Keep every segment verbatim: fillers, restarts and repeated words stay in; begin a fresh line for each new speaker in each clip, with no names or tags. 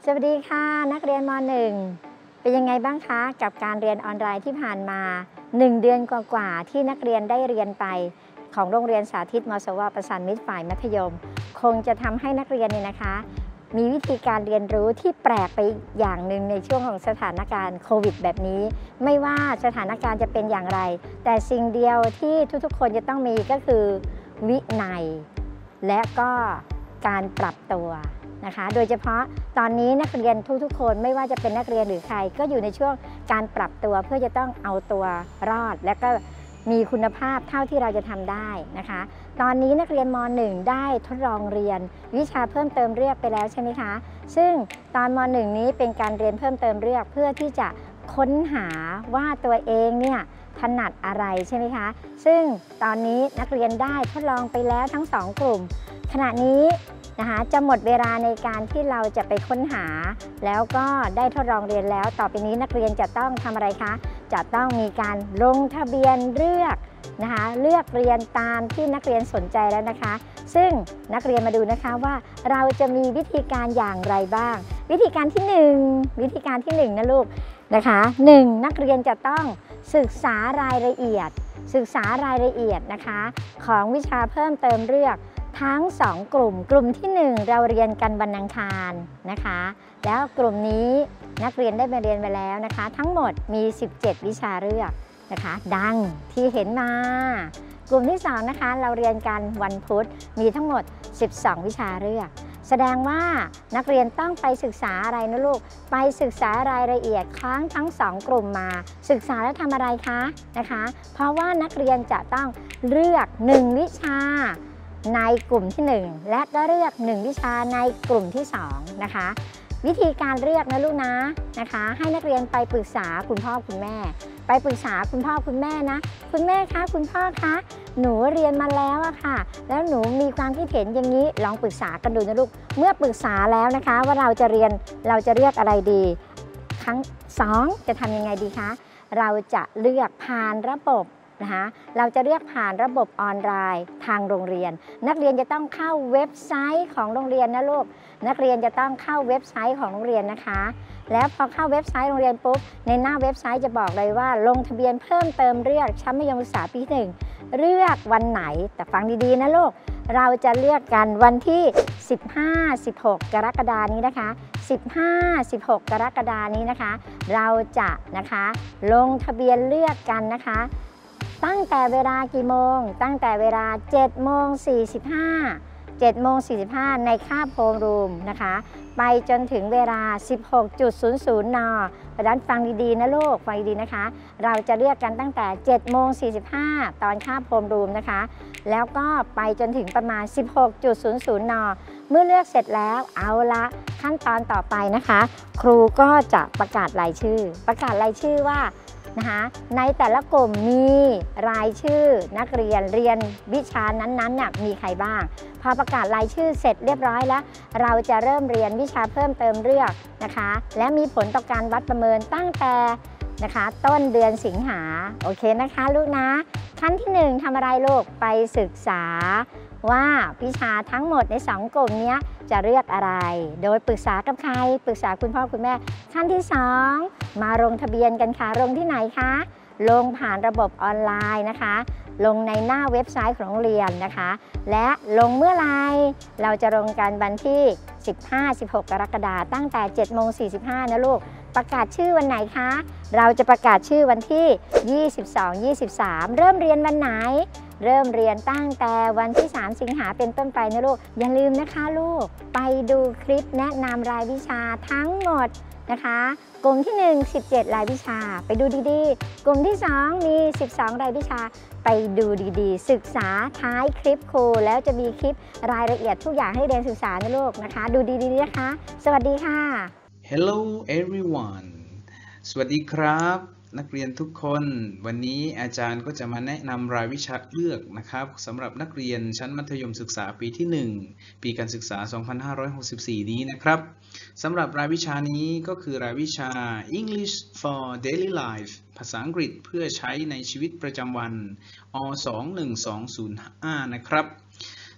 สวัสดีค่ะนักเรียนม หนึ่ง เป็นยังไงบ้างคะกับการเรียนออนไลน์ที่ผ่านมาหนึ่งเดือนกว่าๆที่นักเรียนได้เรียนไปของโรงเรียนสาธิตมสว.ประสานมิตรฝ่ายมัธยมคงจะทำให้นักเรียนเนี่ยนะคะมีวิธีการเรียนรู้ที่แปลกไปอย่างหนึ่งในช่วงของสถานการณ์โควิดแบบนี้ไม่ว่าสถานการณ์จะเป็นอย่างไรแต่สิ่งเดียวที่ทุกๆคนจะต้องมีก็คือวินัยและก็การปรับตัวนะคะโดยเฉพาะตอนนี้นักเรียนทุกๆคนไม่ว่าจะเป็นนักเรียนหรือใครก็อยู่ในช่วงการปรับตัวเพื่อจะต้องเอาตัวรอดและก็มีคุณภาพเท่าที่เราจะทำได้นะคะตอนนี้นักเรียนม หนึ่ง ได้ทดลองเรียนวิชาเพิ่มเติมเลือกไปแล้วใช่ไหมคะซึ่งตอนม หนึ่ง นี้เป็นการเรียนเพิ่มเติมเลือกเพื่อที่จะค้นหาว่าตัวเองเนี่ยถนัดอะไรใช่ไหมคะซึ่งตอนนี้นักเรียนได้ทดลองไปแล้วทั้งสองกลุ่มขณะนี้นะคะจะหมดเวลาในการที่เราจะไปค้นหาแล้วก็ได้ทดลองเรียนแล้วต่อไปนี้นักเรียนจะต้องทำอะไรคะจะต้องมีการลงทะเบียนเลือกนะคะเลือกเรียนตามที่นักเรียนสนใจแล้วนะคะซึ่งนักเรียนมาดูนะคะว่าเราจะมีวิธีการอย่างไรบ้างวิธีการที่หนึ่งวิธีการที่หนึ่งนะลูกนะคะหนึ่งนักเรียนจะต้องศึกษารายละเอียดศึกษารายละเอียดนะคะของวิชาเพิ่มเติมเลือกทั้งสองกลุ่มกลุ่มที่หนึ่งเราเรียนกันวันอังคารนะคะแล้วกลุ่มนี้นักเรียนได้มาเรียนไปแล้วนะคะทั้งหมดมีสิบเจ็ดวิชาเลือกนะคะดังที่เห็นมากลุ่มที่สองนะคะเราเรียนกันวันพุธมีทั้งหมดสิบสองวิชาเลือกแสดงว่านักเรียนต้องไปศึกษาอะไรนะลูกไปศึกษารายละเอียดค้างทั้งสองกลุ่มมาศึกษาแล้วทำอะไรคะนะคะเพราะว่านักเรียนจะต้องเลือกหนึ่งวิชาในกลุ่มที่หนึ่งและก็เลือกหนึ่งวิชาในกลุ่มที่สองนะคะวิธีการเลือกนะลูกนะนะคะให้นักเรียนไปปรึกษาคุณพ่อคุณแม่ไปปรึกษาคุณพ่อคุณแม่นะคุณแม่คะคุณพ่อคะหนูเรียนมาแล้วอะค่ะแล้วหนูมีความคิดเห็นอย่างนี้ลองปรึกษากันดูนะลูกเมื่อปรึกษาแล้วนะคะว่าเราจะเรียนเราจะเลือกอะไรดีครั้งสองจะทำยังไงดีคะเราจะเลือกผ่านระบบนะคะเราจะเลือกผ่านระบบออนไลน์ทางโรงเรียนนักเรียนจะต้องเข้าเว็บไซต์ของโรงเรียนนะลูกนักเรียนจะต้องเข้าเว็บไซต์ของโรงเรียนนะคะแล้วพอเข้าเว็บไซต์โรงเรียนปุ๊บในหน้าเว็บไซต์จะบอกเลยว่าลงทะเบียนเพิ่มเติมเลือกชั้นมัธยมศึกษาปีที่หนึ่งเลือกวันไหนแต่ฟังดีๆนะลูกเราจะเลือกกันวันที่สิบห้า สิบหก กรกฎานี้นะคะสิบห้า สิบหก กรกฎานี้นะคะเราจะนะคะลงทะเบียนเลือกกันนะคะตั้งแต่เวลากี่โมงตั้งแต่เวลา เจ็ดโมงสี่สิบห้า เจ็ดโมงสี่สิบห้าในคาบโฮมรูมนะคะไปจนถึงเวลา สิบหกนาฬิกา นเพราะฉะนั้นฟังดีๆนะลูกฟังดีๆนะคะเราจะเลือกกันตั้งแต่ เจ็ดโมงสี่สิบห้า ตอนคาบโฮมรูมนะคะแล้วก็ไปจนถึงประมาณ สิบหกนาฬิกา นเมื่อเลือกเสร็จแล้วเอาละขั้นตอนต่อไปนะคะครูก็จะประกาศรายชื่อประกาศรายชื่อว่านะคะในแต่ละกลุ่มมีรายชื่อนักเรียนเรียนวิชานั้นๆเนี่ยมีใครบ้างพอประกาศรายชื่อเสร็จเรียบร้อยแล้วเราจะเริ่มเรียนวิชาเพิ่มเติมเลือกนะคะและมีผลต่อการวัดประเมินตั้งแต่นะคะต้นเดือนสิงหาโอเคนะคะลูกนะขั้นที่หนึ่งทำอะไรลูกไปศึกษาว่าวิชาทั้งหมดในสองกลุ่มนี้จะเลือกอะไรโดยปรึกษากับใครปรึกษาคุณพ่อคุณแม่ขั้นที่สองมาลงทะเบียนกันค่ะลงที่ไหนคะลงผ่านระบบออนไลน์นะคะลงในหน้าเว็บไซต์ของโรงเรียนนะคะและลงเมื่อไรเราจะลงกันวันที่ สิบห้า สิบหก กรกฎาคมตั้งแต่ เจ็ดโมงสี่สิบห้า นะลูกประกาศชื่อวันไหนคะเราจะประกาศชื่อวันที่ ยี่สิบสอง ยี่สิบสาม เริ่มเรียนวันไหนเริ่มเรียนตั้งแต่วันที่สามสิงหาเป็นต้นไปนะลูกอย่าลืมนะคะลูกไปดูคลิปแนะนำรายวิชาทั้งหมดนะคะกลุ่มที่หนึ่ง สิบเจ็ด รายวิชาไปดูดีๆกลุ่มที่สองมีสิบสองรายวิชาไปดูดีๆศึกษาท้ายคลิปครูแล้วจะมีคลิปรายละเอียดทุกอย่างให้เรียนศึกษานะลูกนะคะดูดีๆนะคะสวัสดีค่ะ
Hello everyone สวัสดีครับนักเรียนทุกคนวันนี้อาจารย์ก็จะมาแนะนำรายวิชาเลือกนะครับสำหรับนักเรียนชั้นมัธยมศึกษาปีที่หนึ่งปีการศึกษา สองพันห้าร้อยหกสิบสี่ นี้นะครับสำหรับรายวิชานี้ก็คือรายวิชา English for Daily Life ภาษาอังกฤษเพื่อใช้ในชีวิตประจำวัน อ สองหนึ่งสองศูนย์ห้า นะครับ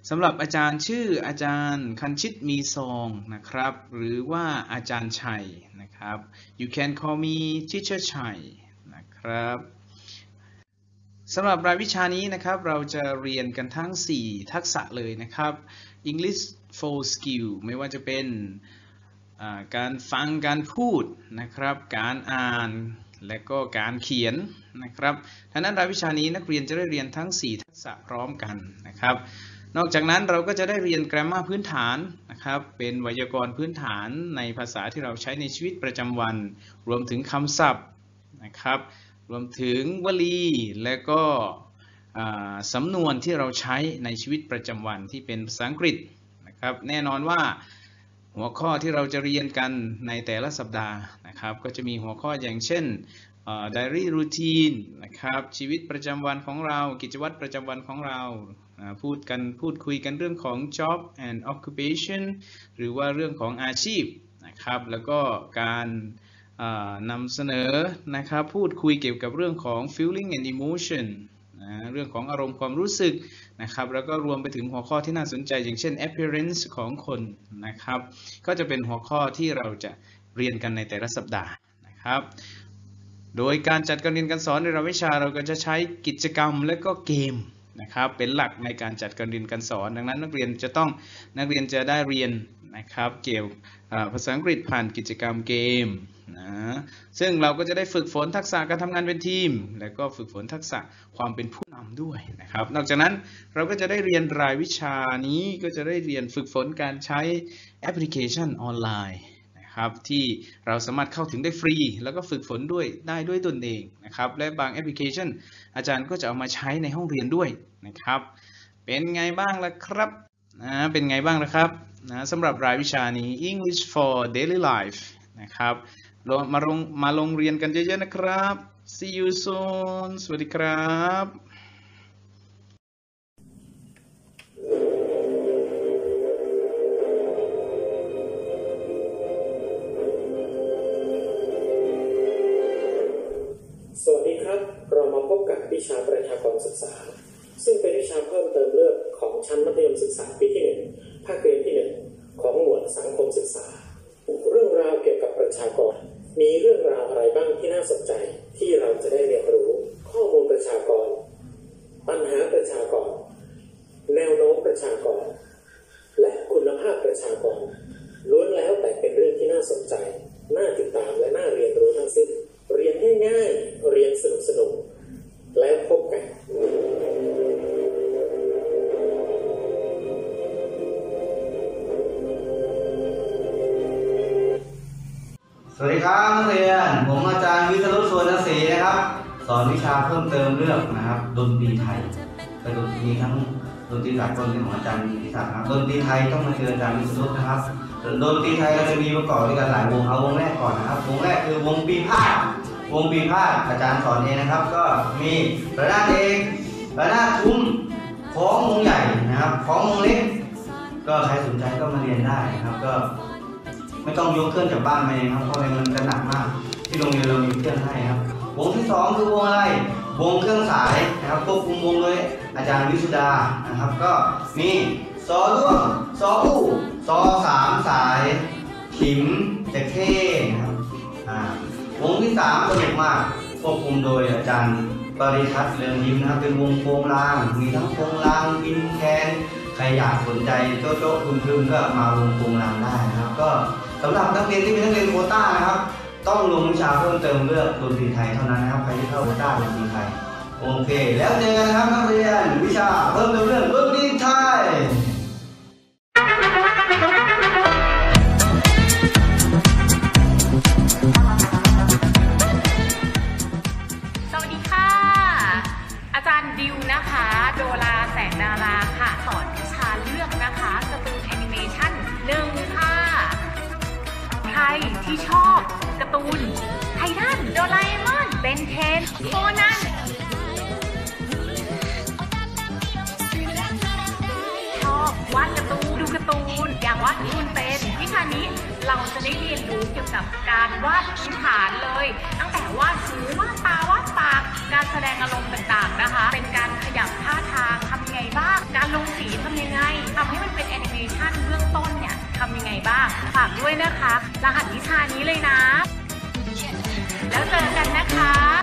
สำหรับอาจารย์ชื่ออาจารย์คันชิตมีซองนะครับหรือว่าอาจารย์ชัยนะครับ you can call me teacher ชัยนะครับสำหรับรายวิชานี้นะครับเราจะเรียนกันทั้งสี่ทักษะเลยนะครับ English four skill ไม่ว่าจะเป็นการฟังการพูดนะครับการอ่านและก็การเขียนนะครับดังนั้นรายวิชานี้นักเรียนจะได้เรียนทั้งสี่ทักษะพร้อมกันนะครับนอกจากนั้นเราก็จะได้เรียน grammar พื้นฐานนะครับเป็นไวยากรณ์พื้นฐานในภาษาที่เราใช้ในชีวิตประจำวันรวมถึงคำศัพท์นะครับรวมถึงวลีและก็สำนวนที่เราใช้ในชีวิตประจำวันที่เป็นภาษาอังกฤษนะครับแน่นอนว่าหัวข้อที่เราจะเรียนกันในแต่ละสัปดาห์นะครับก็จะมีหัวข้ออย่างเช่น diary routine นะครับชีวิตประจำวันของเรากิจวัตรประจำวันของเราพูดกันพูดคุยกันเรื่องของ job and occupation หรือว่าเรื่องของอาชีพนะครับแล้วก็การนำเสนอนะครับพูดคุยเกี่ยวกับเรื่องของ feeling and emotion นะเรื่องของอารมณ์ความรู้สึกนะครับแล้วก็รวมไปถึงหัวข้อที่น่าสนใจอย่างเช่น appearance ของคนนะครับก็จะเป็นหัวข้อที่เราจะเรียนกันในแต่ละสัปดาห์นะครับโดยการจัดการเรียนการสอนในรายวิชาเราก็จะใช้กิจกรรมและก็เกมนะครับเป็นหลักในการจัดการเรียนการสอนดังนั้นนักเรียนจะต้องนักเรียนจะได้เรียนนะครับเกี่ยวกับภาษาอังกฤษผ่านกิจกรรมเกมนะซึ่งเราก็จะได้ฝึกฝนทักษะการทำงานเป็นทีมและก็ฝึกฝนทักษะความเป็นผู้นำด้วยนะครับนอกจากนั้นเราก็จะได้เรียนรายวิชานี้ก็จะได้เรียนฝึกฝนการใช้แอปพลิเคชันออนไลน์นะครับที่เราสามารถเข้าถึงได้ฟรีแล้วก็ฝึกฝนด้วยได้ด้วยตนเองนะครับและบางแอปพลิเคชันอาจารย์ก็จะเอามาใช้ในห้องเรียนด้วยนะครับเป็นไงบ้างล่ะครับนะเป็นไงบ้างล่ะครับนะสำหรับรายวิชานี้ English for Daily Life นะครับมาลงมาลงเรียนกันเยอะๆนะครับ See you soon สวัสดีครับ
สวัสดีครับเรามาพบกับวิชาประชากรศึกษาซึ่งเป็นวิชาเพิ่มเติมเลือกของชั้นมัธยมศึกษาปีที่หนึ่งภาคเรียนที่หนึ่งของหมวดสังคมศึกษาเรื่องราวเกี่ยวกับประชากรมีเรื่องราวอะไรบ้างที่น่าสนใจที่เราจะได้เรียนรู้ข้อมูลประชากรปัญหาประชากรแนวโน้มประชากรและคุณภาพประชากรล้วนแล้วแต่เป็นเรื่องที่น่าสนใจน่าติดตามและน่าเรียนรู้ทั้งสิ้นเรียนง่ายๆเรียนสนุกๆแล้วพบกัน
สวัสดีครับนักเรียนผมอาจารย์วิศรุสวนศรีนะครับสอนวิชาเพิ่มเติมเรื่องนะครับดนตรีไทยเป็นดนตรีทั้งดนตรีสากลของอาจารย์วิศักดิ์นะครับดนตรีไทยต้องมาเจออาจารย์วิศรุนะครับดนตรีไทยเราจะมีประกอบด้วยกันหลายวงเอาวงแรกก่อนนะครับวงแรกคือวงปีพาดวงปีพาดอาจารย์สอนเองนะครับก็มีระนาดเอกระนาดทุ้มของวงใหญ่นะครับของวงเล็กก็ใครสนใจก็มาเรียนได้นะครับก็ไม่ต้องยกเครื่องจากบ้านมาเองครับเพราะอะไรมันจะหนักมากที่โรงเรียนเรามีเครื่องให้ครับวงที่สองคือวงอะไรวงเครื่องสายนะครับควบคุมวงโดยอาจารย์วิสุดานะครับก็มีซอร่วงซออู้ซอสามสายขิมจะเข้นะครับอ่าวงที่สามสนุกมากควบคุมโดยอาจารย์ปริทัศน์เรืองยิ้มนะครับเป็นวงโปงลางมีทั้งโปงลางปินแคนใครอยากสนใจโจ๊ะโจ๊ะพึมพึมก็มาวงโปงลางได้นะครับก็สำหรับนักเรียนที่เป็นนักเรียนโควต้านะครับต้องลงวิชาเพิ่มเติมเรื่องดนตรีไทยเท่านั้นนะครับใครที่เข้าโควต้าดนตรีไทยโอเคแล้วเจอกันนะครับนักเรียนวิชาเพิ่มเติมเรื่องดนตรีไทย
สวัสดีค่ะอาจารย์ดิวนะคะโดราแสงดาราค่ะสอนวิชาเลือกนะคะการ์ตูนแอนิเมชั่นหนึ่งค่ะใครที่ชอบการ์ตูนไททันโดราเอมอนเบนเทนโคนันชอบวาดการ์ตูนดูการ์ตูนอยากวาดการ์ตูนเป็นวิชานี้เราจะได้เรียนรู้เกี่ยวกับการวาดพื้นฐานเลยตั้งแต่วาดหูวาดตาวาดปากการแสดงอารมณ์ต่างๆนะคะเป็นการขยับท่าทางทำยังไงบ้างการลงสีทำยังไงทำให้มันเป็นแอนิเมชันเบื้องต้นเนี่ยทำยังไงบ้างฝากด้วยนะคะรหัสวิชานี้เลยนะแล้วเจอกันนะคะ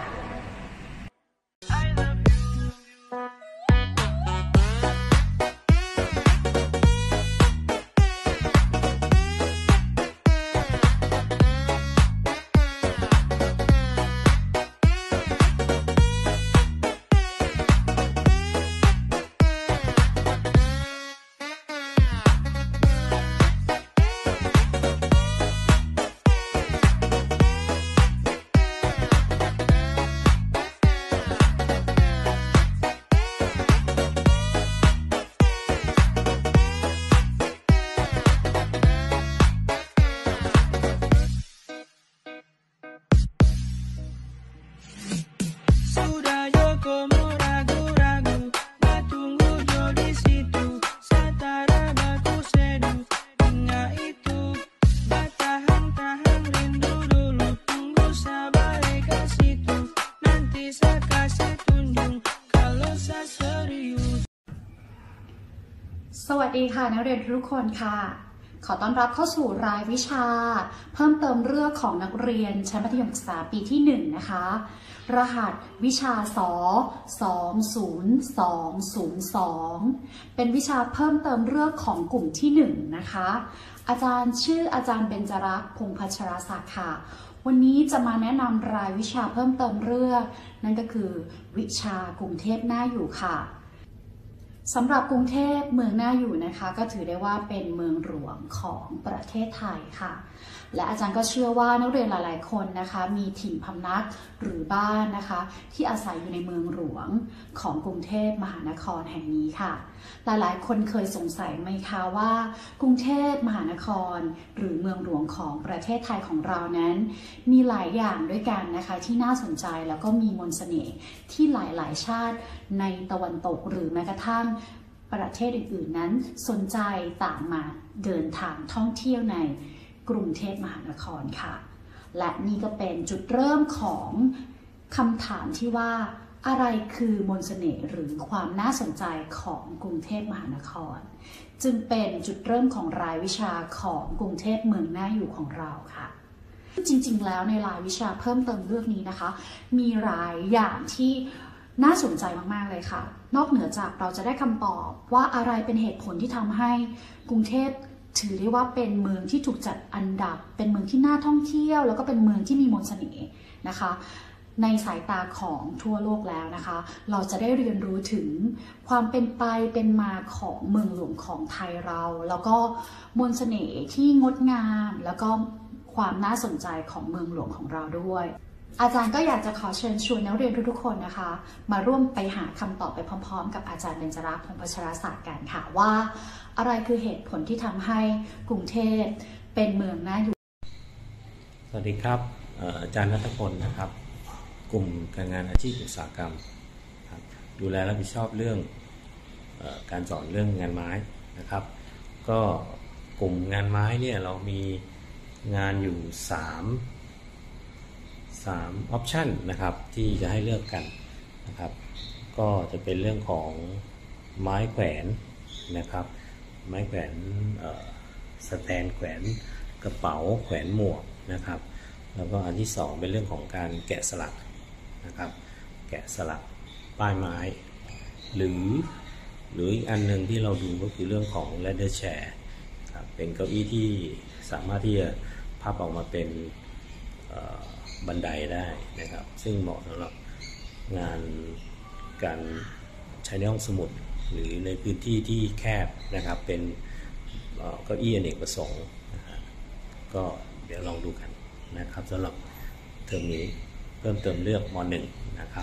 สวัสดีค่ะนักเรียนทุกคนค่ะขอต้อนรับเข้าสู่รายวิชาเพิ่มเติมเรื่องของนักเรียนชั้นมัธยมศึกษาปีที่หนึ่งนะคะรหัสวิชาสสองศูนย์สองศูนย์สองเป็นวิชาเพิ่มเติมเรื่องของกลุ่มที่หนึ่งนะคะอาจารย์ชื่ออาจารย์เบญจรักษ์พงษ์พัชรศักดิ์ค่ะวันนี้จะมาแนะนำรายวิชาเพิ่มเติมเรื่องนั่นก็คือวิชากรุงเทพน่าอยู่ค่ะสำหรับกรุงเทพเมืองน่าอยู่นะคะก็ถือได้ว่าเป็นเมืองหลวงของประเทศไทยค่ะและอาจารย์ก็เชื่อว่านักเรียนหลายๆคนนะคะมีถิ่นพำนักหรือบ้านนะคะที่อาศัยอยู่ในเมืองหลวงของกรุงเทพมหานครแห่งนี้ค่ะหลายๆคนเคยสงสัยไหมคะว่ากรุงเทพมหานครหรือเมืองหลวงของประเทศไทยของเรานั้นมีหลายอย่างด้วยกันนะคะที่น่าสนใจแล้วก็มีมนต์เสน่ห์ที่หลายๆชาติในตะวันตกหรือแม้กระทั่งประเทศอื่นๆนั้นสนใจต่างมาเดินทางท่องเที่ยวในกรุงเทพมหานครค่ะและนี่ก็เป็นจุดเริ่มของคำถามที่ว่าอะไรคือมนต์เสน่ห์หรือความน่าสนใจของกรุงเทพมหานครจึงเป็นจุดเริ่มของรายวิชาของกรุงเทพเมืองน่าอยู่ของเราค่ะจริงๆแล้วในรายวิชาเพิ่มเติมเรื่องนี้นะคะมีหลายอย่างที่น่าสนใจมากๆเลยค่ะนอกเหนือจากเราจะได้คำตอบว่าอะไรเป็นเหตุผลที่ทำให้กรุงเทพถือได้ว่าเป็นเมืองที่ถูกจัดอันดับเป็นเมืองที่น่าท่องเที่ยวแล้วก็เป็นเมืองที่มีมนต์เสน่ห์นะคะในสายตาของทั่วโลกแล้วนะคะเราจะได้เรียนรู้ถึงความเป็นไปเป็นมาของเมืองหลวงของไทยเราแล้วก็มนต์เสน่ห์ที่งดงามแล้วก็ความน่าสนใจของเมืองหลวงของเราด้วยอาจารย์ก็อยากจะขอเชิญชวนนักเรียนทุกๆคนนะคะมาร่วมไปหาคำตอบไปพร้อมๆกับอาจารย์เบญจรักษ์พงษ์พัชรศักดิ์กันค่ะว่าอะไรคือเหตุผลที่ทำให้กรุงเทพเป็นเมืองน่าอยู่
สวัสดีครับอาจารย์ณัฐพลนะครับกลุ่มการงานอาชีพอุตสาหกรรมครับดูแลรับผิดชอบเรื่องเอ่อการสอนเรื่องงานไม้นะครับก็กลุ่มงานไม้เนี่ยเรามีงานอยู่สามสามออปชันนะครับที่จะให้เลือกกันนะครับก็จะเป็นเรื่องของไม้แขวนนะครับไม้แขวนสแตนแขวนกระเป๋าแขวนหมวกนะครับแล้วก็อันที่สองเป็นเรื่องของการแกะสลักนะครับแกะสลักป้ายไม้หรือหรืออีกอันหนึ่งที่เราดูก็คือเรื่องของ ladder chair ครับเป็นเก้าอี้ที่สามารถที่จะพับออกมาเป็นบันไดได้นะครับซึ่งเหมาะสำหรับงานการใช้ในห้องสมุดหรือในพื้นที่ที่แคบนะครับเป็นเก้าอี้อเนกประสงค์นะฮะก็เดี๋ยวลองดูกันนะครับสำหรับเทอมนี้เพิ่มเติมเลือกม หนึ่ง นะครับ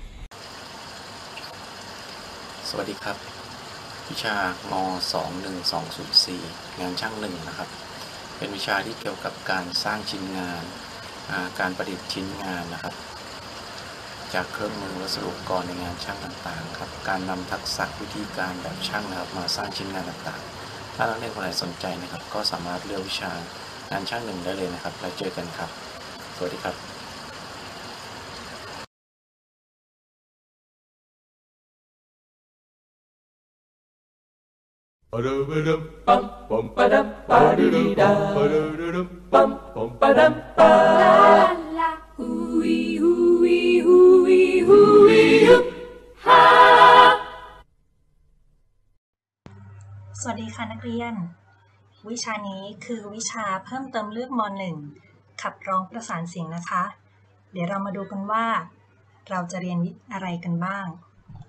สวัสดีครับวิชามสองหนึ่งสองศูนย์สี่งานช่างหนึ่งนะครับเป็นวิชาที่เกี่ยวกับการสร้างชิ้นงานการประดิษฐ์ชิ้นงานนะครับจากเครื่องมือวัสดุอุปกรณ์ในงานช่างต่างๆครับการนำทักษะวิธีการแบบช่างนะครับมาสร้างชิ้นงานต่างๆถ้านักเรียนคนไหนสนใจนะครับก็สามารถเลือกวิชางานช่างหนึ่งได้เลยนะครับแล้วเจอกันครับสวัสดีครับ
สวัสดีค่ะนักเรียนวิชานี้คือวิชาเพิ่มเติมเลือกม หนึ่ง ขับร้องประสานเสียงนะคะ เดี๋ยวเรามาดูกันว่าเราจะเรียนอะไรกันบ้าง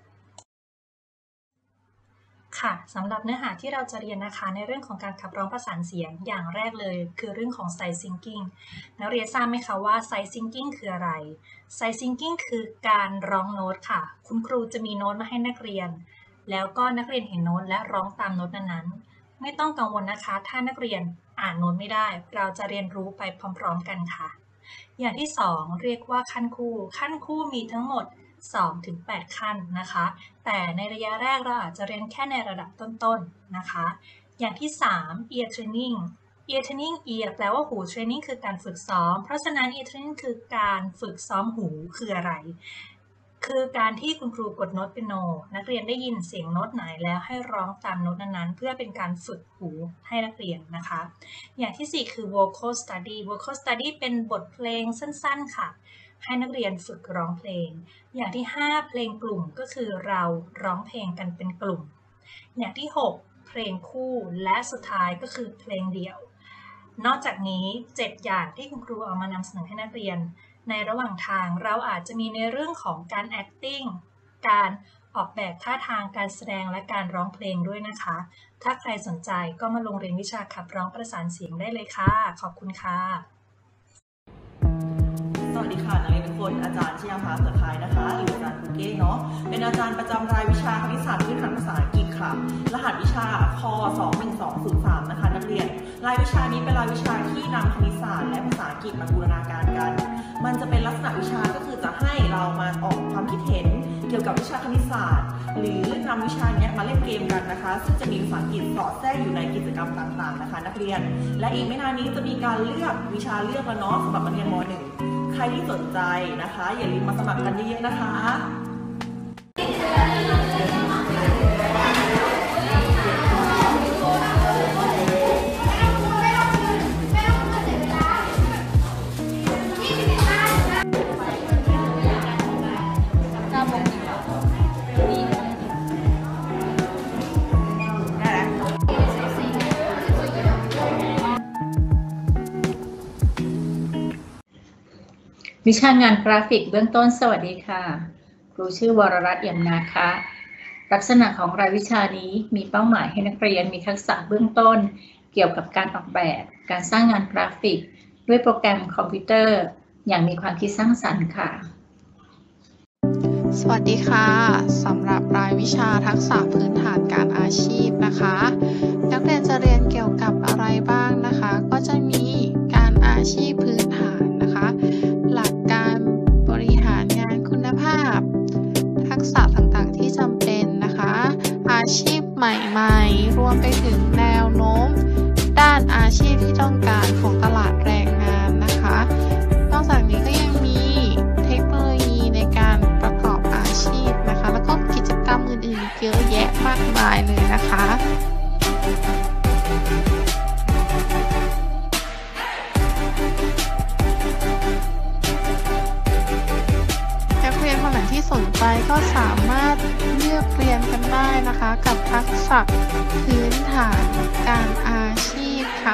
ค่ะสำหรับเนื้อหาที่เราจะเรียนนะคะในเรื่องของการขับร้องประสานเสียงอย่างแรกเลยคือเรื่องของ side singing นักเรียนทราบไหมคะว่า side singing คืออะไร side singing คือการร้องโน้ตค่ะคุณครูจะมีโน้ตมาให้นักเรียนแล้วก็นักเรียนเห็นโน้ตและร้องตามโน้ตนั้นๆไม่ต้องกังวลนะคะถ้านักเรียนอ่านโน้ตไม่ได้เราจะเรียนรู้ไปพร้อมๆกันค่ะอย่างที่สองเรียกว่าขั้นคู่ขั้นคู่มีทั้งหมด สองถึงแปด ขั้นนะคะแต่ในระยะแรกเราอาจจะเรียนแค่ในระดับต้นๆนะคะอย่างที่สาม ear training ear training ear แปลว่าหู training คือการฝึกซ้อมเพราะฉะนั้น ear training คือการฝึกซ้อมหูคืออะไรคือการที่คุณครูกดโน้ตเปียโนนักเรียนได้ยินเสียงโน้ตไหนแล้วให้ร้องตามโน้ตนั้นๆเพื่อเป็นการฝึกหูให้นักเรียนนะคะอย่างที่สี่คือ vocal study vocal study เป็นบทเพลงสั้นๆค่ะให้นักเรียนฝึกร้องเพลงอย่างที่ห้าเพลงกลุ่มก็คือเราร้องเพลงกันเป็นกลุ่มอย่างที่หกเพลงคู่และสุดท้ายก็คือเพลงเดี่ยวนอกจากนี้เจ็ดอย่างที่คุณครูเอามานำเสนอให้นักเรียนในระหว่างทางเราอาจจะมีในเรื่องของการ acting การออกแบบท่าทางการแสดงและการร้องเพลงด้วยนะคะถ้าใครสนใจก็มาลงเรียนวิชาขับร้องประสานเสียงได้เลยค่ะขอบคุณค่ะ
สวัสดีค่ะนักเรียนทุกคนอาจารย์ชยาภาเสือคายนะคะหรืออาจารย์คุเก้เนาะเป็นอาจารย์ประจำรายวิชาคณิตศาสตร์พื้นฐานภาษาอังกฤษค่ะรหัสวิชาค สองหนึ่งสองศูนย์สาม นะคะนักเรียนรายวิชานี้เป็นรายวิชาที่นำคณิตศาสตร์และภาษาอังกฤษมาบูรณาการกันมันจะเป็นลักษณะวิชาก็คือจะให้เรามาออกความคิดเห็นเกี่ยวกับวิชาคณิตศาสตร์หรือนำวิชานี้มาเล่นเกมกันนะคะซึ่งจะมีภาษาอังกฤษสอดแทรกอยู่ในกิจกรรมต่างๆนะคะนักเรียนและอีกไม่นานนี้จะมีการเลือกวิชาเลือกแล้วเนาะสำหรับนักเรียนม หนึ่งใครที่สนใจนะคะอย่าลืมมาสมัครกันเยอะๆนะคะ
วิชางานกราฟิกเบื้องต้นสวัสดีค่ะครูชื่อวรรัตน์เอี่ยมนาคะลักษณะของรายวิชานี้มีเป้าหมายให้นักเรียนมีทักษะเบื้องต้นเกี่ยวกับการออกแบบการสร้างงานกราฟิกด้วยโปรแกรมคอมพิวเตอร์อย่างมีความคิดสร้างสรรค์ค่ะ
สวัสดีค่ะสำหรับรายวิชาทักษะพื้นฐานการอาชีพนะคะนักเรียนจะเรียนเกี่ยวกับอะไรบ้างนะคะก็จะมีการอาชีพพื้นฐานนะคะหลักการบริหารงานคุณภาพทักษะต่างๆที่จำเป็นนะคะอาชีพใหม่ๆรวมไปถึงแนวโน้มด้านอาชีพที่ต้องการของตลาดแรงงานนะคะนอกจากนี้ก็ยังมีเทคโนโลยีในการประกอบอาชีพนะคะแล้วก็กิจกรรมอื่นๆเยอะแยะมากมายเลยนะคะนักเรียนคนไหนที่สนใจก็สามารถเลือกเรียนกันได้นะคะกับทักษะพื้นฐานการอาชีพค่ะ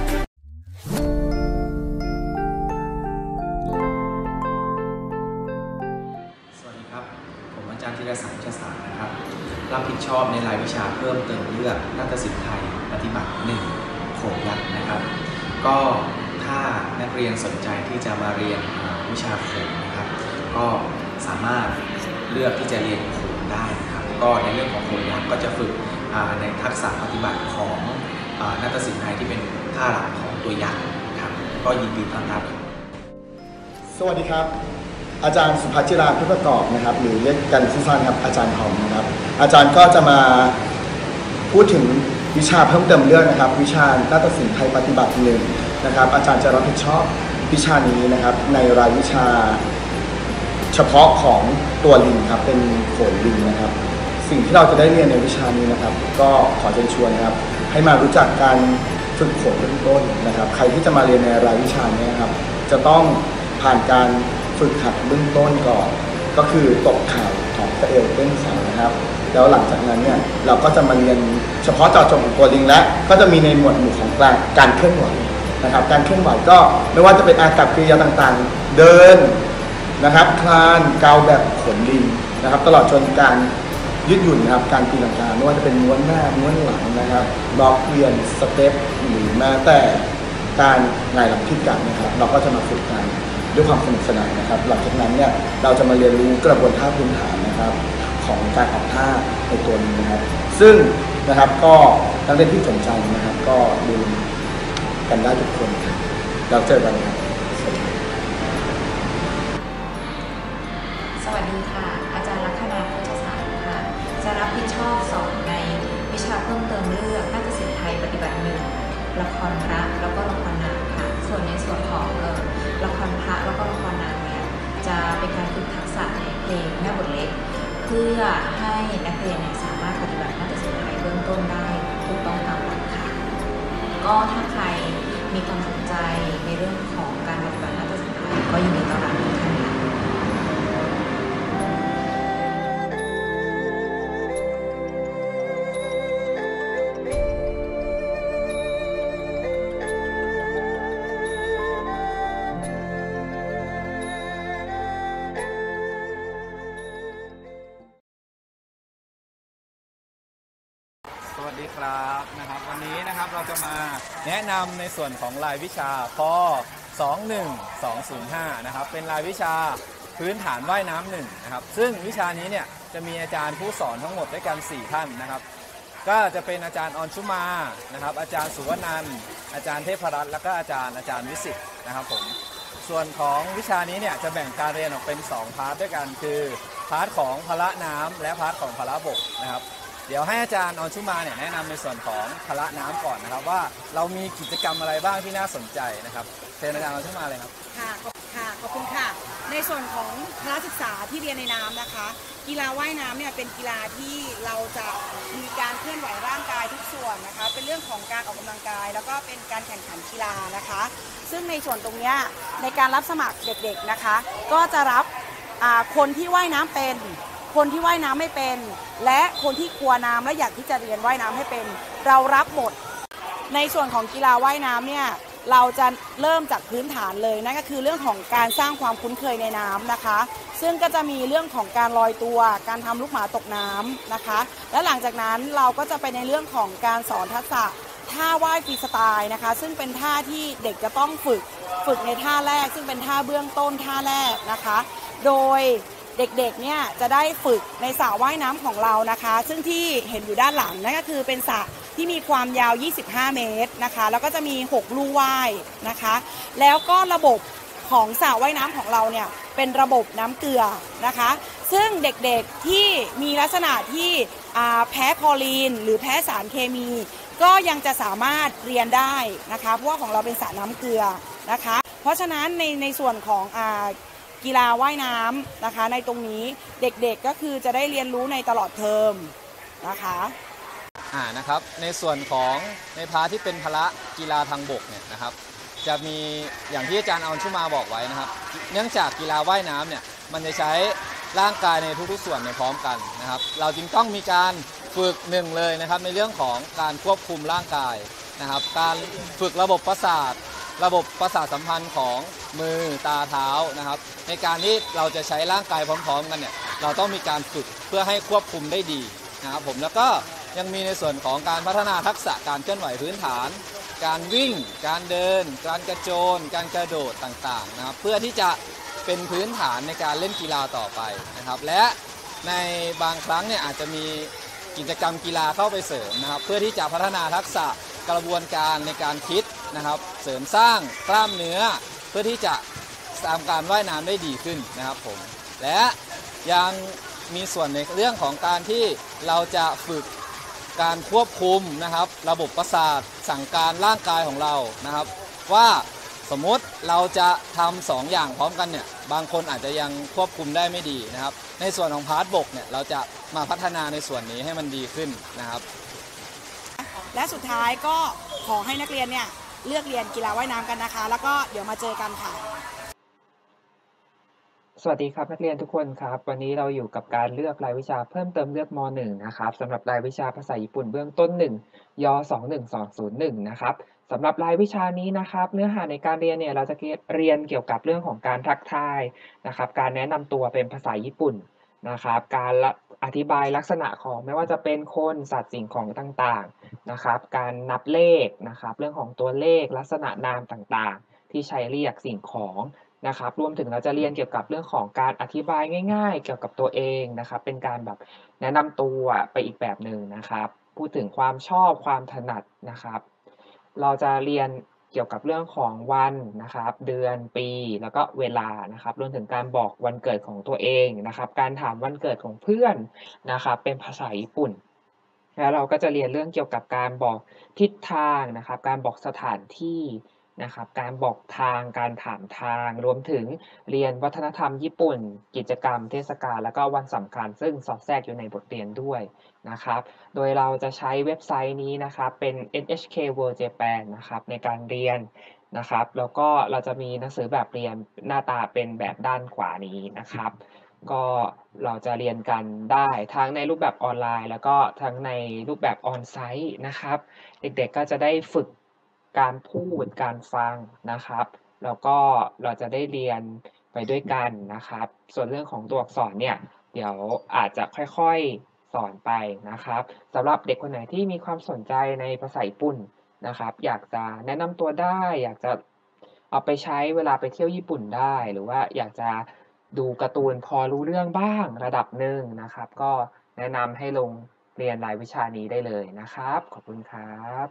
สวัสดีครับผมอาจารย์ธีรศักดิ์ วิชาศาสตร์นะครับรับผิดชอบในรายวิชาเพิ่มเติมเลือกนาฏศิลป์ไทยปฏิบัติหนึ่งโขนยักษ์นะครับก็ถ้านักเรียนสนใจที่จะมาเรียนวิชาโขนนะครับก็สามารถเลือกที่จะเรียนโขนได้นะครับก็ในเรื่องของโขนยักษ์ก็จะฝึกในทักษะปฏิบัติของนาฏศิลป์ไทยที่เป็นท่ารำของตัวยักษ์ครับก็ยินดีต้อนรับ
สวัสดีครับอาจารย์สุภัชจิราพุทธประกอบนะครับหรือเรียกกันสั้นๆครับอาจารย์ทอมนะครับอาจารย์ก็จะมาพูดถึงวิชาเพิ่มเติมเรื่องนะครับวิชานาฏศิลป์ไทยปฏิบัติหนึ่งนะครับอาจารย์จะรับผิดชอบวิชานี้นะครับในรายวิชาเฉพาะของตัวลิงครับเป็นโขนลิงนะครับสิ่งที่เราจะได้เรียนในวิชานี้นะครับก็ขอเชิญชวนนะครับให้มารู้จักการฝึกฝนเบื้องต้นนะครับใครที่จะมาเรียนในรายวิชานี้นะครับจะต้องผ่านการฝึกหัดเบื้องต้นก่อนก็คือตบเข่าหอบสะเอวเต้นสายนะครับแล้วหลังจากนั้นเนี่ยเราก็จะมาเรียนเฉพาะเจาะจงของตัวลิงและก็จะมีในหมวดหมู่ของการการเคลื่อนไหวนะครับการเคลื่อนไหวก็ไม่ว่าจะเป็นอากับกิริยาต่างๆเดินนะครับคลานเกาแบบขนลิงนะครับตลอดจนการยืดหยุ่นนะครับการตีลังกาไม่ว่าจะเป็นม้วนหน้าม้วนหลังนะครับล็อกเวียนสเต็ปหรือแม้แต่การหงายหลังที่กันนะครับเราก็จะมาฝึกกันด้วยความสนุกสนานนะครับหลังจากนั้นเนี่ยเราจะมาเรียนรู้กระบวนท่าพื้นฐานนะครับของการออกท่าในตัวนี้นะครับซึ่งนะครับก็นักเรียนที่สนใจนะครับก็ดูกันได้ทุกคนครับเราเจอกันครับ
สวัสดีค่ะอาจารย์ลัคนาโฆษศาสตร์ค่ะจะรับผิดชอบสอนในวิชาเพิ่มเติมเรื่องนาฏศิลป์ไทยปฏิบัติหนึ่งละครพระแล้วก็ละครนางค่ะส่วนในส่วนของเออละครพระแล้วก็ละครนางเนี่ยจะเป็นการฝึกทักษะในเพลงแม่บทเล็กเพื่อให้นักเรียนเนี่ยสามารถปฏิบัตินาฏศิลป์ไทยเบื้องต้นได้ถูกต้องตามหลักค่ะก็ถ้าใครมีความสนใจในเรื่องของการปฏิบัตินาฏศิลป์ไทยก็ยินดีต้อนรับทุกท่านค่ะ
สวัสดีครับนะครับวันนี้นะครับเราจะมาแนะนำในส่วนของรายวิชาป สองหนึ่งสองศูนย์ห้า นะครับเป็นรายวิชาพื้นฐานว่ายน้ำหนึ่งนะครับซึ่งวิชานี้เนี่ยจะมีอาจารย์ผู้สอนทั้งหมดด้วยกันสี่ท่านนะครับก็จะเป็นอาจารย์ออนชุมานะครับอาจารย์สุวนันท์อาจารย์เทพรัตน์แล้วก็อาจารย์อาจารย์วิสิทธิ์นะครับผมส่วนของวิชานี้เนี่ยจะแบ่งการเรียนออกเป็นสองพาร์ทด้วยกันคือพาร์ทของพละน้ำและพาร์ทของพละบกนะครับเดี๋ยวให้อาจารย์ออนชุมาเนี่ยแนะนำในส่วนของพละน้ำก่อนนะครับว่าเรามีกิจกรรมอะไรบ้างที่น่าสนใจนะครับเชิญอาจารย์ออนชุมาเลยครับ
ค่ะค่ะขอบคุณค่ะในส่วนของพละศึกษาที่เรียนในน้ำนะคะกีฬาว่ายน้ำเนี่ยเป็นกีฬาที่เราจะมีการเคลื่อนไหวร่างกายทุกส่วนนะคะเป็นเรื่องของการออกกำลังกายแล้วก็เป็นการแข่งขันกีฬานะคะซึ่งในส่วนตรงนี้ในการรับสมัครเด็กๆนะคะก็จะรับคนที่ว่ายน้ำเป็นคนที่ว่ายน้ำไม่เป็นและคนที่กลัวน้ำและอยากที่จะเรียนว่ายน้ำให้เป็นเรารับหมดในส่วนของกีฬาว่ายน้ำเนี่ยเราจะเริ่มจากพื้นฐานเลยนั่นก็คือเรื่องของการสร้างความคุ้นเคยในน้ำนะคะซึ่งก็จะมีเรื่องของการลอยตัวการทำลูกหมาตกน้ำนะคะและหลังจากนั้นเราก็จะไปในเรื่องของการสอนทักษะท่าว่ายฟรีสไตล์นะคะซึ่งเป็นท่าที่เด็กจะต้องฝึกฝึกในท่าแรกซึ่งเป็นท่าเบื้องต้นท่าแรกนะคะโดยเด็กๆเนี่ยจะได้ฝึกในสระว่ายน้ำของเรานะคะซึ่งที่เห็นอยู่ด้านหลังนั่นก็คือเป็นสระที่มีความยาวยี่สิบห้าเมตรนะคะแล้วก็จะมีหกลู่ว่ายนะคะแล้วก็ระบบของสระว่ายน้ำของเราเนี่ยเป็นระบบน้ำเกลือนะคะซึ่งเด็กๆที่มีลักษณะที่แพ้คลอรีนหรือแพ้สารเคมีก็ยังจะสามารถเรียนได้นะคะเพราะว่าของเราเป็นสระน้ำเกลือนะคะเพราะฉะนั้นในในส่วนของอ่ากีฬาว่ายน้ำนะคะในตรงนี้เด็กๆก็คือจะได้เรียนรู้ในตลอดเทอมนะคะ
อ่านะครับในส่วนของในพาร์ทที่เป็นพละกีฬาทางบกเนี่ยนะครับจะมีอย่างที่อาจารย์ออนชุมาบอกไว้นะครับเนื่องจากกีฬาว่ายน้ำเนี่ยมันจะใช้ร่างกายในทุกๆส่วนในพร้อมกันนะครับเราจึงต้องมีการฝึกหนึ่งเลยนะครับในเรื่องของการควบคุมร่างกายนะครับการฝึกระบบประสาทระบบประสาทสัมพันธ์ของมือตาเท้านะครับในการที่เราจะใช้ร่างกายพร้อมๆกันเนี่ยเราต้องมีการฝึกเพื่อให้ควบคุมได้ดีนะครับผมแล้วก็ยังมีในส่วนของการพัฒนาทักษะการเคลื่อนไหวพื้นฐานการวิ่งการเดินการกระโจนการกระโดดต่างๆนะครับเพื่อที่จะเป็นพื้นฐานในการเล่นกีฬาต่อไปนะครับและในบางครั้งเนี่ยอาจจะมีกิจกรรมกีฬาเข้าไปเสริมนะครับเพื่อที่จะพัฒนาทักษะกระบวนการในการคิดนะครับเสริมสร้างกล้ามเนื้อเพื่อที่จะทำการว่ายน้ำได้ดีขึ้นนะครับผมและยังมีส่วนในเรื่องของการที่เราจะฝึกการควบคุมนะครับระบบประสาทสั่งการร่างกายของเรานะครับว่าสมมติเราจะทำสองอย่างพร้อมกันเนี่ยบางคนอาจจะยังควบคุมได้ไม่ดีนะครับในส่วนของพาร์ทบกเนี่ยเราจะมาพัฒนาในส่วนนี้ให้มันดีขึ้นนะครับ
และสุดท้ายก็ขอให้นักเรียนเนี่ยเลือกเรียนกีฬาว่ายน้ำกันนะคะแล้วก็เดี๋ยวมาเจอกันค่ะ
สวัสดีครับนักเรียนทุกคนครับวันนี้เราอยู่กับการเลือกรายวิชาเพิ่มเติมเลือกม หนึ่ง นะครับสำหรับรายวิชาภาษาญี่ปุ่นเบื้องต้นหนึ่งย สองหนึ่งสองศูนย์หนึ่งนะครับสำหรับรายวิชานี้นะครับเนื้อหาในการเรียนเนี่ยเราจะเรียนเกี่ยวกับเรื่องของการทักทายนะครับการแนะนำตัวเป็นภาษาญี่ปุ่นนะครับการอธิบายลักษณะของไม่ว่าจะเป็นคนสัตว์สิ่งของต่างๆนะครับการนับเลขนะครับเรื่องของตัวเลขลักษณะนามต่างๆที่ใช้เรียกสิ่งของนะครับรวมถึงเราจะเรียนเกี่ยวกับเรื่องของการอธิบายง่ายๆเกี่ยวกับตัวเองนะครับเป็นการแบบแนะนำตัวไปอีกแบบหนึ่งนะครับพูดถึงความชอบความถนัดนะครับเราจะเรียนเกี่ยวกับเรื่องของวันนะครับเดือนปีแล้วก็เวลานะครับรวมถึงการบอกวันเกิดของตัวเองนะครับการถามวันเกิดของเพื่อนนะครับเป็นภาษาญี่ปุ่นแล้วเราก็จะเรียนเรื่องเกี่ยวกับการบอกทิศทางนะครับการบอกสถานที่นะครับการบอกทางการถามทางรวมถึงเรียนวัฒนธรรมญี่ปุ่นกิจกรรมเทศกาลแล้วก็วันสำคัญซึ่งสอดแทรกอยู่ในบทเรียนด้วยนะครับโดยเราจะใช้เว็บไซต์นี้นะครับเป็น เอ็น เอช เค World Japan นะครับในการเรียนนะครับแล้วก็เราจะมีหนังสือแบบเรียนหน้าตาเป็นแบบด้านขวานี้นะครับก็เราจะเรียนกันได้ทั้งในรูปแบบออนไลน์แล้วก็ทั้งในรูปแบบออนไซต์นะครับเด็กๆก็จะได้ฝึกการพูดการฟังนะครับแล้วก็เราจะได้เรียนไปด้วยกันนะครับส่วนเรื่องของตัวอักษรเนี่ยเดี๋ยวอาจจะค่อยๆสอนไปนะครับสำหรับเด็กคนไหนที่มีความสนใจในภาษาญี่ปุ่นนะครับอยากจะแนะนำตัวได้อยากจะเอาไปใช้เวลาไปเที่ยวญี่ปุ่นได้หรือว่าอยากจะดูการ์ตูนพอรู้เรื่องบ้างระดับหนึ่งนะครับก็แนะนำให้ลงเรียนรายวิชานี้ได้เลยนะครับขอบคุณครับ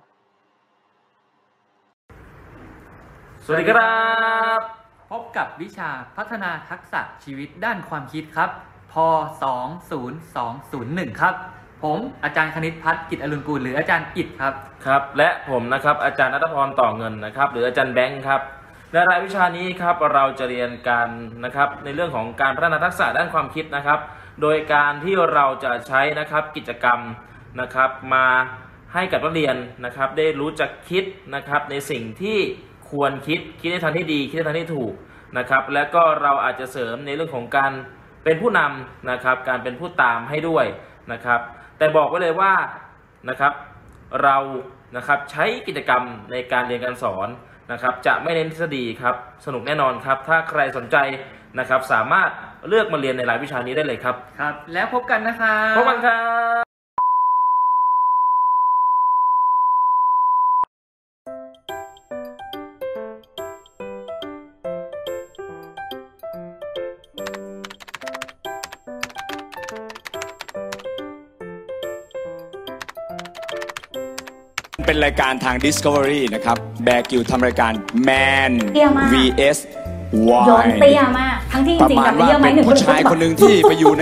สวัสดีครับพบกับวิชาพัฒนาทักษะชีวิตด้านความคิดครับพ สอง ศูนย์ สอง ศูนย์ หนึ่ง ครับผมอาจารย์คณิตพัฒน์กิจอรุณกูลหรืออาจารย์อิฐครับ
ครับและผมนะครับอาจารย์ณัฐพรต่อเงินนะครับหรืออาจารย์แบงค์ครับในรายวิชานี้ครับเราจะเรียนกันนะครับในเรื่องของการพัฒนาทักษะด้านความคิดนะครับโดยการที่เราจะใช้นะครับกิจกรรมนะครับมาให้กับนักเรียนนะครับได้รู้จักคิดนะครับในสิ่งที่ควรคิดคิดในทางที่ดีคิดในทางที่ถูกนะครับและก็เราอาจจะเสริมในเรื่องของการเป็นผู้นำนะครับการเป็นผู้ตามให้ด้วยนะครับแต่บอกไว้เลยว่านะครับเรานะครับใช้กิจกรรมในการเรียนการสอนนะครับจะไม่เน้นทฤษฎีครับสนุกแน่นอนครับถ้าใครสนใจนะครับสามารถเลือกมาเรียนในรายวิชานี้ได้เลยครับ
ครับแล้วพบกันนะครับ
พบกันครับ
เป็นรายการทาง Discovery นะครับแบร์กิวทำรายการ Man วี เอส Wild
ย้อนเตี้ยมากทั้งที่จริงๆแบบเตี้ยไหมหนึ่ง
ผู้ชายคนหนึ่งที่ไปอยู่ใน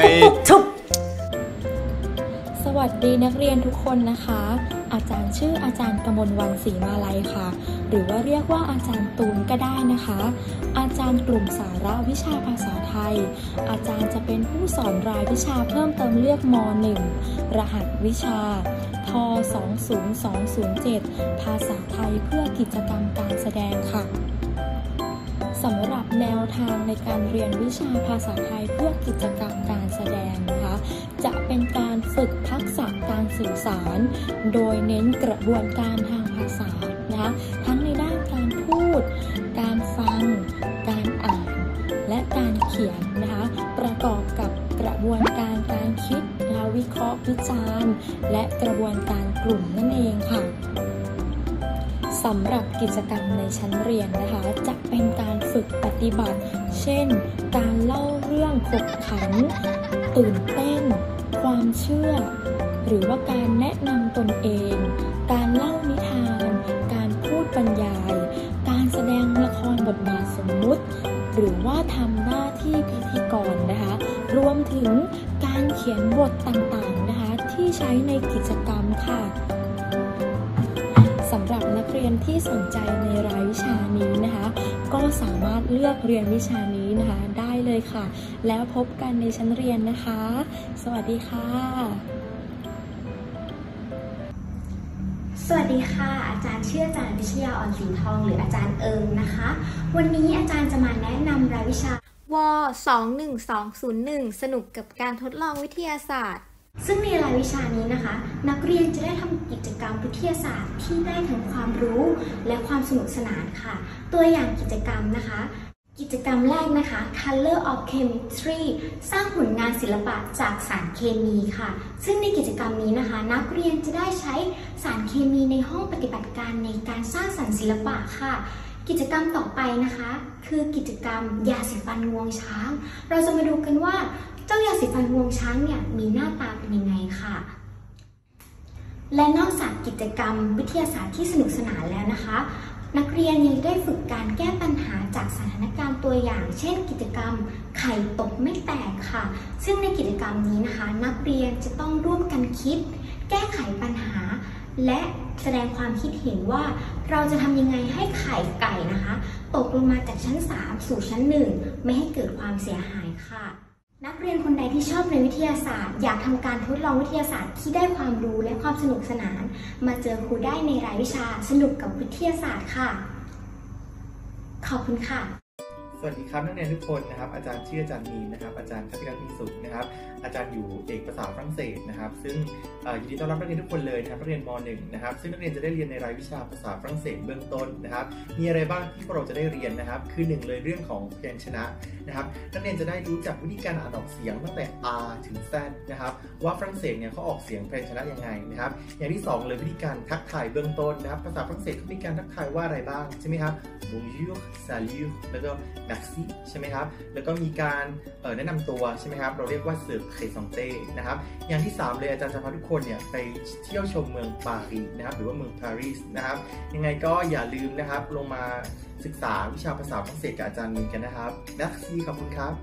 สวัสดีนักเรียนทุกคนนะคะอาจารย์ชื่ออาจารย์กมลวรรณศรีมาลัยค่ะหรือว่าเรียกว่าอาจารย์ตูนก็ได้นะคะอาจารย์กลุ่มสาระวิชาภาษาไทยอาจารย์จะเป็นผู้สอนรายวิชาเพิ่มเติมเลือกม หนึ่ง รหัสวิชาพ สอง ศูนย์ สอง ศูนย์ เจ็ด ภาษาไทยเพื่อกิจกรรมการแสดงค่ะสำหรับแนวทางในการเรียนวิชาภาษาไทยเพื่อกิจกรรมการแสดงนะคะจะเป็นการฝึกทักษะการสื่อสารโดยเน้นกระบวนการทางภาษานะคะทั้งในด้านการพูดการฟังการอ่านและการเขียนนะคะประกอบกับกระบวนการการคิดและวิเคราะห์วิจารณ์และกระบวนการกลุ่มนั่นเองค่ะสำหรับกิจกรรมในชั้นเรียนนะคะจะเป็นการฝึกปฏิบัติเช่นการเล่าเรื่องขบขันตื่นเต้นความเชื่อหรือว่าการแนะนำตนเองการเล่านิทานการพูดบรรยายการแสดงละครบทบาทสมมุติหรือว่าทำหน้าที่พิธีกรนะคะรวมถึงการเขียนบทต่างๆนะคะที่ใช้ในกิจกรรมค่ะสำหรับนักเรียนที่สนใจในรายวิชานี้นะคะก็สามารถเลือกเรียนวิชานี้นะคะได้เลยค่ะแล้วพบกันในชั้นเรียนนะคะสวัสดีค่ะ
สวัสดีค่ะอาจารย์ชื่ออาจารย์พิชยาอ่อนสีทองหรืออาจารย์เอิงนะคะวันนี้อาจารย์จะมาแนะนำรายวิชาวสองหนึ่งสองศูนย์หนึ่งสนุกกับการทดลองวิทยาศาสตร์ซึ่งในรายวิชานี้นะคะนักเรียนจะได้ทำกิจกรรมวิทยาศาสตร์ที่ได้ทั้งความรู้และความสนุกสนานค่ะตัวอย่างกิจกรรมนะคะกิจกรรมแรกนะคะ Color of Chemistry สร้างผลงานศิลปะจากสารเคมีค่ะซึ่งในกิจกรรมนี้นะคะนักเรียนจะได้ใช้สารเคมีในห้องปฏิบัติการในการสร้างสรรค์ศิลปะค่ะกิจกรรมต่อไปนะคะคือกิจกรรมยาสีฟันงวงช้างเราจะมาดูกันว่าเจ้ายาสีฟันงวงช้างเนี่ยมีหน้าตาเป็นยังไงค่ะและนอกจากกิจกรรมวิทยาศาสตร์ที่สนุกสนานแล้วนะคะนักเรียนยังได้ฝึกการแก้ปัญหาจากสถานการณ์ตัวอย่างเช่นกิจกรรมไข่ตกไม่แตกค่ะซึ่งในกิจกรรมนี้นะคะนักเรียนจะต้องร่วมกันคิดแก้ไขปัญหาและแสดงความคิดเห็นว่าเราจะทำยังไงให้ไข่ไก่นะคะตกลงมาจากชั้นสามสู่ชั้นหนึ่งไม่ให้เกิดความเสียหายค่ะนักเรียนคนใดที่ชอบในวิทยาศาสตร์อยากทำการทดลองวิทยาศาสตร์ที่ได้ความรู้และความสนุกสนานมาเจอครูได้ในรายวิชาสนุกกับวิทยาศาสตร์ค่ะขอบคุณค่ะ
สวัสดีครับนักเรียนทุกคนนะครับอาจารย์ชื่ออาจารย์มีนนะครับอาจารย์คัติรัตน์มีสุขนะครับอาจารย์อยู่เอกภาษาฝรั่งเศสนะครับซึ่งยินดีต้อนรับนักเรียนทุกคนเลยนะครับนักเรียนม หนึ่ง นะครับซึ่งนักเรียนจะได้เรียนในรายวิชาภาษาฝรั่งเศสเบื้องต้นนะครับมีอะไรบ้างที่พวกเราจะได้เรียนนะครับคือหนึ่งเลยเรื่องของพยัญชนะนะครับนักเรียนจะได้รู้จักวิธีการอ่านออกเสียงตั้งแต่ R ถึง Z นะครับว่าฝรั่งเศสเนี่ยเขาออกเสียงพยัญชนะยังไงนะครับอย่างที่สองเลยวิธีการทักทายเบื้องต้นนะครับภาษาฝรั่งเศสเขามีการทักทายว่าอะไรบ้างใช่ไหมครับ Bonjour Salut แล้วก็ Merci ใช่ไหมครับแล้วก็มีการแนะนำตัวใช่ไหมครับเราเรียกว่าเสิร์ฟเคซองเต้นะครับอย่างที่สามเลยอาจารย์จะพาทุกคนเนี่ยไปเที่ยวชมเมืองปารีสนะครับหรือว่าเมืองปารีสนะครับยังไงก็อย่าลืมนะครับลงมาศึกษาวิชาภาษาฝรั่งเศสกับอาจารย์มีกันนะครับ Merci ขอบคุณครับ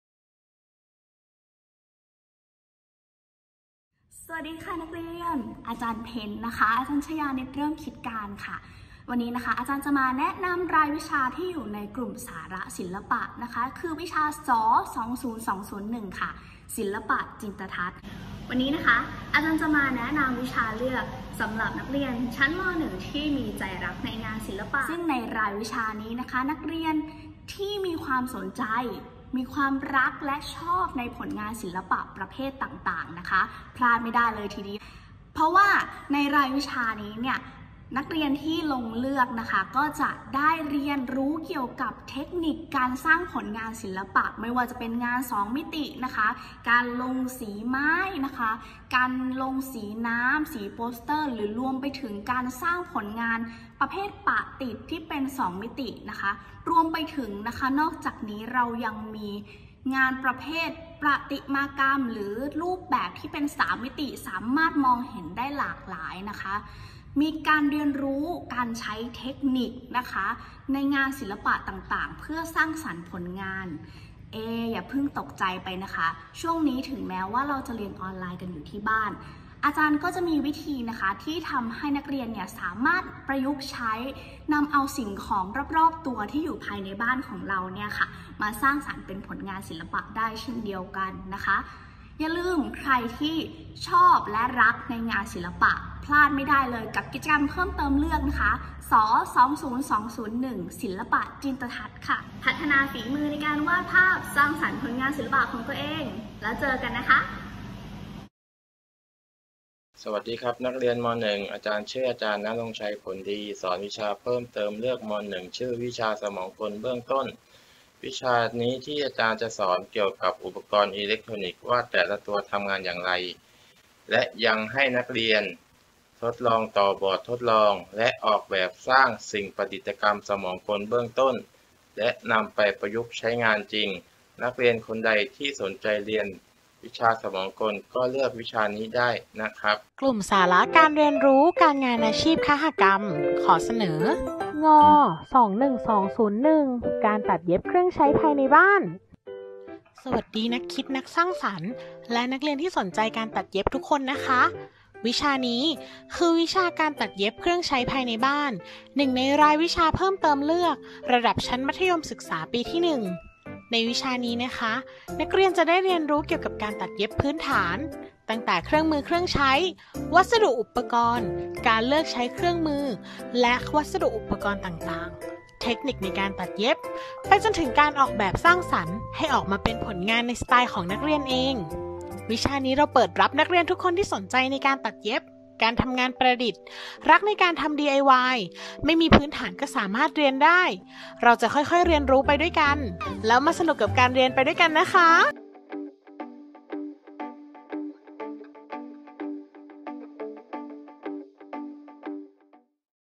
สวัสดีค่ะนักเรียนอาจารย์เพนนะคะอาจารย์ชยานิตเริ่มคิดการค่ะวันนี้นะคะอาจารย์จะมาแนะนำรายวิชาที่อยู่ในกลุ่มสาระศิลปะนะคะคือวิชาสสองศูนย์สองศูนย์หนึ่งค่ะศิลปะจินตทัศน์วันนี้นะคะอาจารย์จะมาแนะนำวิชาเลือกสำหรับนักเรียนชั้นม หนึ่งที่มีใจรักในงานศิลปะซึ่งในรายวิชานี้นะคะนักเรียนที่มีความสนใจมีความรักและชอบในผลงานศิลปะประเภทต่างๆนะคะพลาดไม่ได้เลยทีเดียวเพราะว่าในรายวิชานี้เนี่ยนักเรียนที่ลงเลือกนะคะก็จะได้เรียนรู้เกี่ยวกับเทคนิคการสร้างผลงานศิลปะไม่ว่าจะเป็นงานสองมิตินะคะการลงสีไม้นะคะการลงสีน้ำสีโปสเตอร์หรือรวมไปถึงการสร้างผลงานประเภทปะติดที่เป็นสองมิตินะคะรวมไปถึงนะคะนอกจากนี้เรายังมีงานประเภทประติมากรรมหรือรูปแบบที่เป็นสามมิติสามารถมองเห็นได้หลากหลายนะคะมีการเรียนรู้การใช้เทคนิคนะคะในงานศิลปะต่างๆเพื่อสร้างสรรค์ผลงานเออย่าเพิ่งตกใจไปนะคะช่วงนี้ถึงแม้ว่าเราจะเรียนออนไลน์กันอยู่ที่บ้านอาจารย์ก็จะมีวิธีนะคะที่ทำให้นักเรียนเนี่ยสามารถประยุกต์ใช้นำเอาสิ่งของรอบๆตัวที่อยู่ภายในบ้านของเราเนี่ยค่ะมาสร้างสรรค์เป็นผลงานศิลปะได้เช่นเดียวกันนะคะอย่าลืมใครที่ชอบและรักในงานศิลปะพลาดไม่ได้เลยกับกิจกรรมเพิ่มเติมเลือกนะคะสสองศูนย์สองศูนย์หนึ่งศิลปะจินตทัศน์ค่ะพัฒนาฝีมือในการวาดภาพสร้างสรรค์ผลงานศิลปะของตัวเองแล้วเจอกันนะคะ
สวัสดีครับนักเรียนม หนึ่ง อาจารย์ชื่ออาจารย์ณรงค์ชัยผลดีสอนวิชาเพิ่มเติมเลือกม หนึ่ง ชื่อวิชาสมองกลเบื้องต้นวิชานี้ที่อาจารย์จะสอนเกี่ยวกับอุปกรณ์อิเล็กทรอนิกส์ว่าแต่ละตัวทำงานอย่างไรและยังให้นักเรียนทดลองต่อบอร์ดทดลองและออกแบบสร้างสิ่งประดิษฐกรรมสมองกลเบื้องต้นและนำไปประยุกต์ใช้งานจริงนักเรียนคนใดที่สนใจเรียนวิชาสมองกลก็เลือกวิชานี้ได้นะครับ
กลุ่มสาระการเรียนรู้การงานอาชีพคหกรรมขอเสนองอสองหนึ่งสองศูนย์หนึ่งการตัดเย็บเครื่องใช้ภายในบ้านสวัสดีนักคิดนักสร้างสรรค์และนักเรียนที่สนใจการตัดเย็บทุกคนนะคะวิชานี้คือวิชาการตัดเย็บเครื่องใช้ภายในบ้านหนึ่งในรายวิชาเพิ่มเติมเลือกระดับชั้นมัธยมศึกษาปีที่หนึ่งในวิชานี้นะคะนักเรียนจะได้เรียนรู้เกี่ยวกับการตัดเย็บพื้นฐานตั้งแต่เครื่องมือเครื่องใช้วัสดุอุปกรณ์การเลือกใช้เครื่องมือและวัสดุอุปกรณ์ต่างๆเทคนิคในการตัดเย็บไปจนถึงการออกแบบสร้างสรรค์ให้ออกมาเป็นผลงานในสไตล์ของนักเรียนเองวิชานี้เราเปิดรับนักเรียนทุกคนที่สนใจในการตัดเย็บการทำงานประดิษฐ์รักในการทำ ดี ไอ วาย ไม่มีพื้นฐานก็สามารถเรียนได้เราจะค่อยๆเรียนรู้ไปด้วยกันแล้วมาสนุกกับการเรียนไปด้วยกันนะคะ